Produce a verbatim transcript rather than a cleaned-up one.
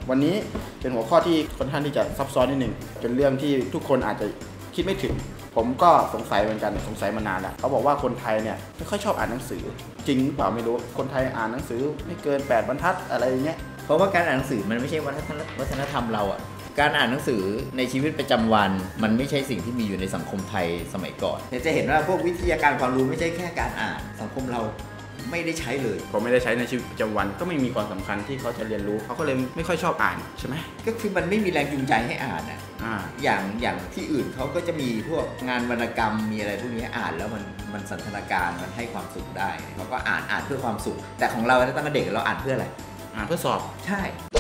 วันนี้เป็นหัวข้อที่ค่อนข้างที่จะซับซ้อนนิดหนึ่งเป็นเรื่องที่ทุกคนอาจจะคิดไม่ถึงผมก็สงสัยเหมือนกันสงสัยมานานแล้วเขาบอกว่าคนไทยเนี่ยไม่ค่อยชอบอ่านหนังสือจริงหรือเปล่าไม่รู้คนไทยอ่านหนังสือไม่เกินแปดบรรทัดอะไรอย่างเงี้ยเพราะว่าการอ่านหนังสือมันไม่ใช่วัฒนธรรมเราอ่ะการอ่านหนังสือในชีวิตประจำวันมันไม่ใช่สิ่งที่มีอยู่ในสังคมไทยสมัยก่อนจะเห็นว่าพวกวิทยาการความรู้ไม่ใช่แค่การอ่านสังคมเราไม่ได้ใช้เลยผมไม่ได้ใช้ในชีวิตประจำวันก็ไม่มีความสำคัญที่เขาจะเรียนรู้เขาก็เลยไม่ค่อยชอบอ่านใช่ไหมก็คือมันไม่มีแรงจูงใจให้อ่านอ่ะอย่างอย่างที่อื่นเขาก็จะมีพวกงานวรรณกรรมมีอะไรพวกนี้อ่านแล้วมันมันสันทนาการมันให้ความสุขได้เขาก็อ่านอ่านเพื่อความสุขแต่ของเราตั้งแต่เด็กเราอ่านเพื่ออะไรอ่านเพื่อสอบใช่